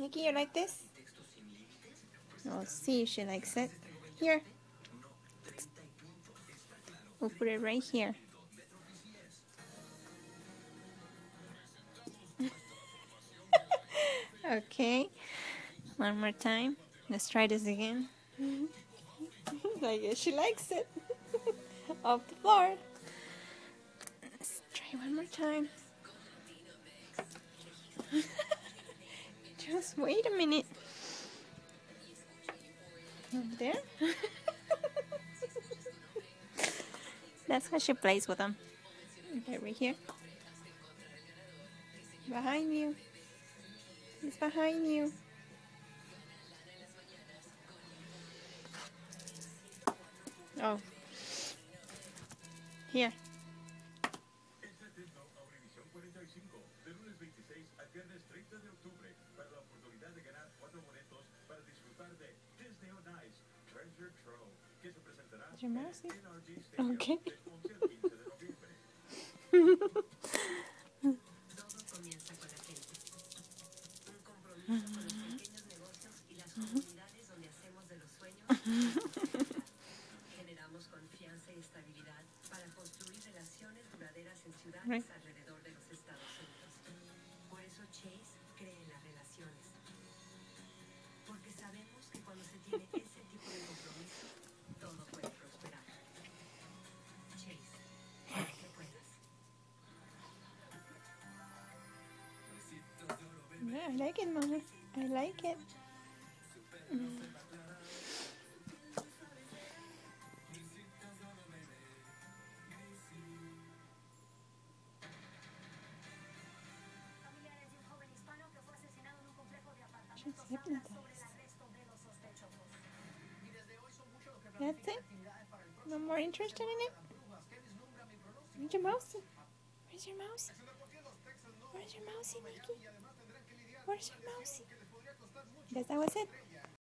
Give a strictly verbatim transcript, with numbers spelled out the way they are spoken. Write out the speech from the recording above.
Nikki, you like this? I'll see if she likes it. Here. We'll put it right here. Okay. One more time. Let's try this again. I guess she likes it. Off the floor. Let's try one more time. Just wait a minute. Up there. That's how she plays with them. Okay, right here. Behind you. He's behind you. Oh. Here. Is your mouse here? Okay. Generamos confianza y estabilidad para construir relaciones duraderas en ciudades Right. alrededor de los Estados Unidos. Por eso Chase cree en las relaciones. Porque sabemos que cuando se tiene ese tipo de compromiso, todo puede prosperar. Chase, que puedas. Yeah, I like it, Mama. I like it. Mm. She's hypnotized. That's it? No more interested in it? Where's your mouse? Where's your mouse? Where's your mousey, Nikki? Where's your mousey? Guess that was it.